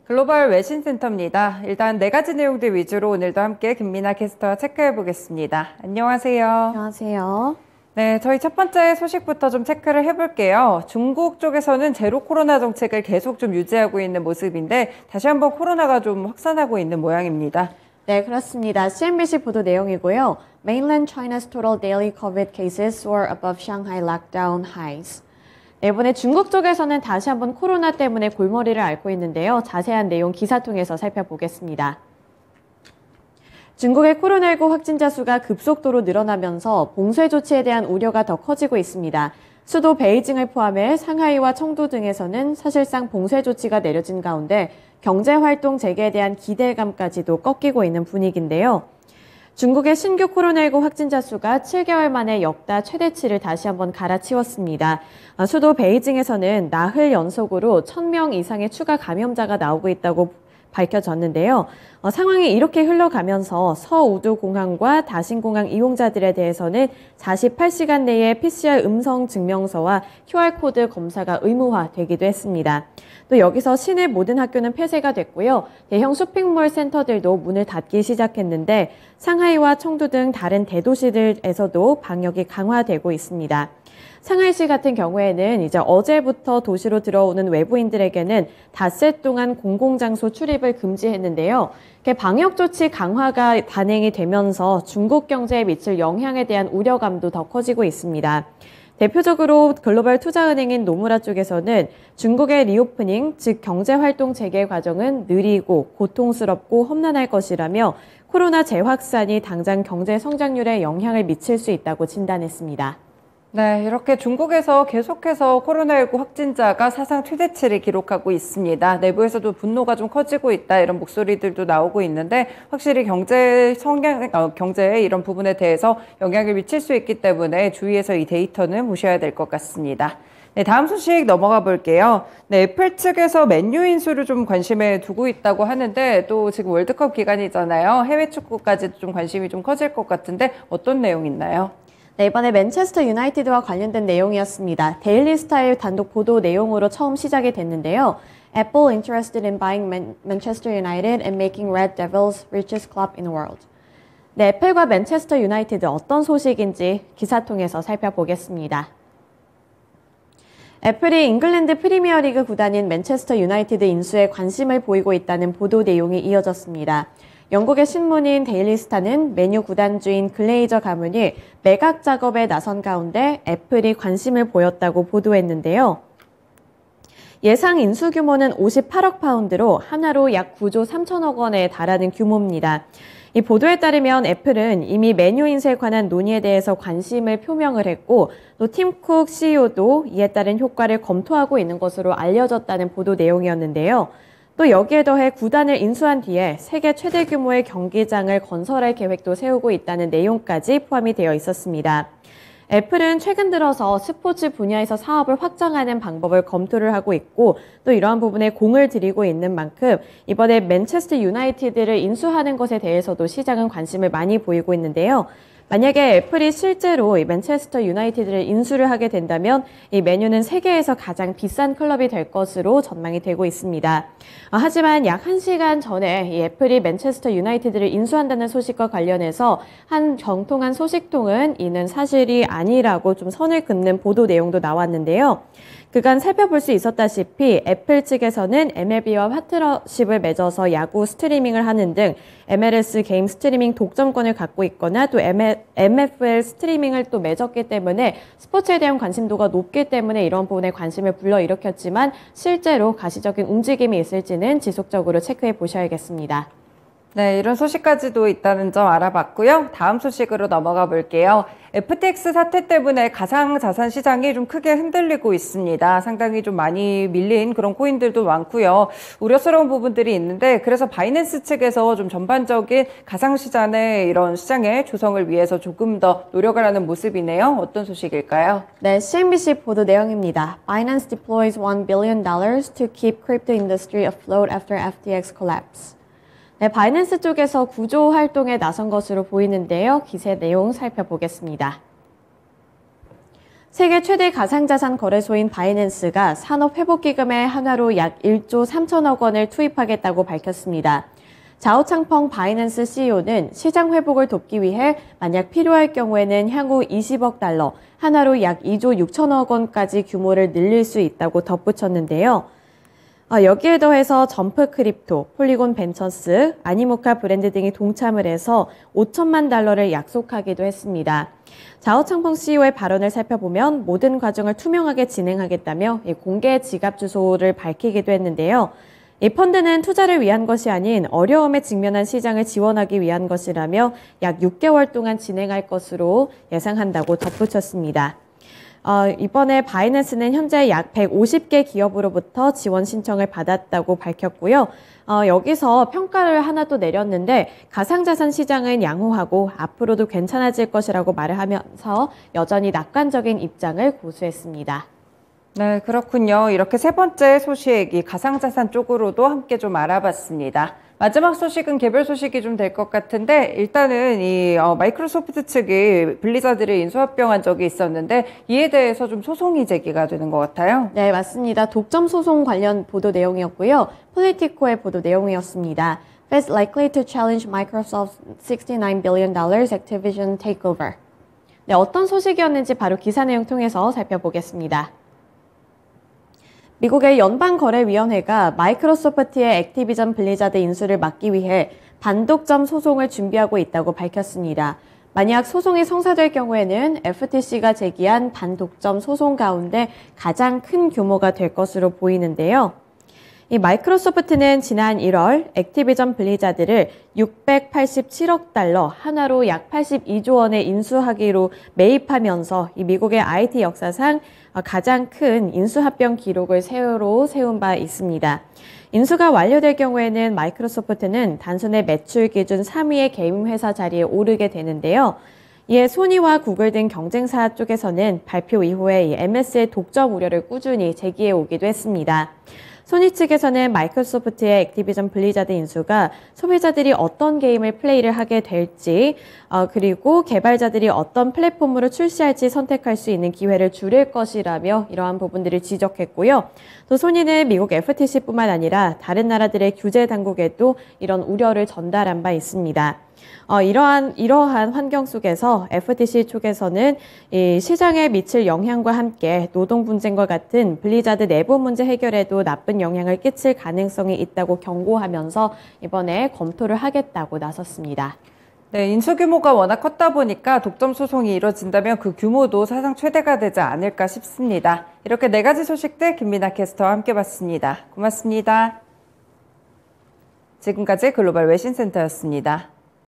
글로벌 외신센터입니다. 일단 네 가지 내용들 위주로 오늘도 함께 김민아 캐스터와 체크해 보겠습니다. 안녕하세요. 안녕하세요. 네, 저희 첫 번째 소식부터 좀 체크를 해볼게요. 중국 쪽에서는 제로 코로나 정책을 계속 좀 유지하고 있는 모습인데 다시 한번 코로나가 좀 확산하고 있는 모양입니다. 네, 그렇습니다. CNBC 보도 내용이고요. Mainland China's total daily COVID cases soar above Shanghai lockdown highs. 네, 이번에 중국 쪽에서는 다시 한번 코로나 때문에 골머리를 앓고 있는데요. 자세한 내용 기사 통해서 살펴보겠습니다. 중국의 코로나19 확진자 수가 급속도로 늘어나면서 봉쇄 조치에 대한 우려가 더 커지고 있습니다. 수도 베이징을 포함해 상하이와 청도 등에서는 사실상 봉쇄 조치가 내려진 가운데 경제활동 재개에 대한 기대감까지도 꺾이고 있는 분위기인데요. 중국의 신규 코로나19 확진자 수가 7개월 만에 역대 최대치를 다시 한번 갈아치웠습니다. 수도 베이징에서는 나흘 연속으로 1,000명 이상의 추가 감염자가 나오고 있다고 밝혀졌는데요. 상황이 이렇게 흘러가면서 서우두공항과 다신공항 이용자들에 대해서는 48시간 내에 PCR 음성 증명서와 QR코드 검사가 의무화되기도 했습니다. 또 여기서 시내 모든 학교는 폐쇄가 됐고요. 대형 쇼핑몰 센터들도 문을 닫기 시작했는데 상하이와 청두 등 다른 대도시들에서도 방역이 강화되고 있습니다. 상하이시 같은 경우에는 이제 어제부터 도시로 들어오는 외부인들에게는 닷새 동안 공공장소 출입을 금지했는데요. 방역 조치 강화가 단행이 되면서 중국 경제에 미칠 영향에 대한 우려감도 더 커지고 있습니다. 대표적으로 글로벌 투자은행인 노무라 쪽에서는 중국의 리오프닝, 즉 경제활동 재개 과정은 느리고 고통스럽고 험난할 것이라며 코로나 재확산이 당장 경제 성장률에 영향을 미칠 수 있다고 진단했습니다. 네, 이렇게 중국에서 계속해서 코로나19 확진자가 사상 최대치를 기록하고 있습니다. 내부에서도 분노가 좀 커지고 있다 이런 목소리들도 나오고 있는데 확실히 경제에 이런 부분에 대해서 영향을 미칠 수 있기 때문에 주의해서 이 데이터는 보셔야 될 것 같습니다. 네, 다음 소식 넘어가 볼게요. 네, 애플 측에서 맨유 인수를 좀 관심에 두고 있다고 하는데 또 지금 월드컵 기간이잖아요. 해외 축구까지도 좀 관심이 좀 커질 것 같은데 어떤 내용 있나요? 네, 이번에 맨체스터 유나이티드와 관련된 내용이었습니다. 데일리 스타일 단독 보도 내용으로 처음 시작이 됐는데요. Apple interested in buying Manchester United and making Red Devils richest club in the world. 네, 애플과 맨체스터 유나이티드 어떤 소식인지 기사 통해서 살펴보겠습니다. 애플이 잉글랜드 프리미어리그 구단인 맨체스터 유나이티드 인수에 관심을 보이고 있다는 보도 내용이 이어졌습니다. 영국의 신문인 데일리스타는 맨유 구단주인 글레이저 가문이 매각 작업에 나선 가운데 애플이 관심을 보였다고 보도했는데요. 예상 인수 규모는 58억 파운드로 하나로 약 9조 3천억 원에 달하는 규모입니다. 이 보도에 따르면 애플은 이미 맨유 인수에 관한 논의에 대해서 관심을 표명을 했고 또 팀 쿡 CEO도 이에 따른 효과를 검토하고 있는 것으로 알려졌다는 보도 내용이었는데요. 또 여기에 더해 구단을 인수한 뒤에 세계 최대 규모의 경기장을 건설할 계획도 세우고 있다는 내용까지 포함이 되어 있었습니다. 애플은 최근 들어서 스포츠 분야에서 사업을 확장하는 방법을 검토를 하고 있고 또 이러한 부분에 공을 들이고 있는 만큼 이번에 맨체스터 유나이티드를 인수하는 것에 대해서도 시장은 관심을 많이 보이고 있는데요. 만약에 애플이 실제로 이 맨체스터 유나이티드를 인수를 하게 된다면 이 맨유는 세계에서 가장 비싼 클럽이 될 것으로 전망이 되고 있습니다. 하지만 약 1시간 전에 이 애플이 맨체스터 유나이티드를 인수한다는 소식과 관련해서 한 정통한 소식통은 이는 사실이 아니라고 좀 선을 긋는 보도 내용도 나왔는데요. 그간 살펴볼 수 있었다시피 애플 측에서는 MLB와 파트너십을 맺어서 야구 스트리밍을 하는 등 MLS 게임 스트리밍 독점권을 갖고 있거나 또 NFL 스트리밍을 또 맺었기 때문에 스포츠에 대한 관심도가 높기 때문에 이런 부분에 관심을 불러일으켰지만 실제로 가시적인 움직임이 있을지는 지속적으로 체크해 보셔야겠습니다. 네, 이런 소식까지도 있다는 점 알아봤고요. 다음 소식으로 넘어가 볼게요. FTX 사태 때문에 가상자산 시장이 좀 크게 흔들리고 있습니다. 상당히 좀 많이 밀린 그런 코인들도 많고요. 우려스러운 부분들이 있는데 그래서 바이낸스 측에서 좀 전반적인 가상시장의 이런 시장의 조성을 위해서 조금 더 노력을 하는 모습이네요. 어떤 소식일까요? 네, CNBC 보도 내용입니다. Binance deploys $1 billion to keep crypto industry afloat after FTX collapse. 네, 바이낸스 쪽에서 구조 활동에 나선 것으로 보이는데요. 기세 내용 살펴보겠습니다. 세계 최대 가상자산 거래소인 바이낸스가 산업회복기금에 한화로 약 1조 3천억 원을 투입하겠다고 밝혔습니다. 자오 창펑 바이낸스 CEO는 시장 회복을 돕기 위해 만약 필요할 경우에는 향후 20억 달러, 한화로 약 2조 6천억 원까지 규모를 늘릴 수 있다고 덧붙였는데요. 여기에 더해서 점프 크립토, 폴리곤 벤처스, 아니모카 브랜드 등이 동참을 해서 5천만 달러를 약속하기도 했습니다. 자오 창펑 CEO의 발언을 살펴보면 모든 과정을 투명하게 진행하겠다며 공개 지갑 주소를 밝히기도 했는데요. 이 펀드는 투자를 위한 것이 아닌 어려움에 직면한 시장을 지원하기 위한 것이라며 약 6개월 동안 진행할 것으로 예상한다고 덧붙였습니다. 이번에 바이낸스는 현재 약 150개 기업으로부터 지원 신청을 받았다고 밝혔고요. 여기서 평가를 하나 또 내렸는데 가상자산 시장은 양호하고 앞으로도 괜찮아질 것이라고 말을 하면서 여전히 낙관적인 입장을 고수했습니다. 네, 그렇군요. 이렇게 세 번째 소식, 이 가상자산 쪽으로도 함께 좀 알아봤습니다. 마지막 소식은 개별 소식이 좀 될 것 같은데, 일단은 마이크로소프트 측이 블리자드를 인수합병한 적이 있었는데, 이에 대해서 좀 소송이 제기가 되는 것 같아요. 네, 맞습니다. 독점 소송 관련 보도 내용이었고요. 폴리티코의 보도 내용이었습니다. Fed's likely to challenge Microsoft's $69 billion Activision takeover. 네, 어떤 소식이었는지 바로 기사 내용 통해서 살펴보겠습니다. 미국의 연방거래위원회가 마이크로소프트의 액티비전 블리자드 인수를 막기 위해 반독점 소송을 준비하고 있다고 밝혔습니다. 만약 소송이 성사될 경우에는 FTC가 제기한 반독점 소송 가운데 가장 큰 규모가 될 것으로 보이는데요. 이 마이크로소프트는 지난 1월 액티비전 블리자드를 687억 달러, 한화로 약 82조 원에 인수하기로 매입하면서 이 미국의 IT 역사상 가장 큰 인수합병 기록을 세운 바 있습니다. 인수가 완료될 경우에는 마이크로소프트는 단순의 매출 기준 3위의 게임 회사 자리에 오르게 되는데요. 이에 소니와 구글 등 경쟁사 쪽에서는 발표 이후에 이 MS의 독점 우려를 꾸준히 제기해 오기도 했습니다. 소니 측에서는 마이크로소프트의 액티비전 블리자드 인수가 소비자들이 어떤 게임을 플레이를 하게 될지, 그리고 개발자들이 어떤 플랫폼으로 출시할지 선택할 수 있는 기회를 줄일 것이라며 이러한 부분들을 지적했고요. 또 소니는 미국 FTC뿐만 아니라 다른 나라들의 규제 당국에도 이런 우려를 전달한 바 있습니다. 이러한 환경 속에서 FTC 쪽에서는 이 시장에 미칠 영향과 함께 노동 분쟁과 같은 블리자드 내부 문제 해결에도 나쁜 영향을 끼칠 가능성이 있다고 경고하면서 이번에 검토를 하겠다고 나섰습니다. 네, 인수 규모가 워낙 컸다 보니까 독점 소송이 이뤄진다면 그 규모도 사상 최대가 되지 않을까 싶습니다. 이렇게 네 가지 소식들 김민아 캐스터와 함께 봤습니다. 고맙습니다. 지금까지 글로벌 외신센터였습니다.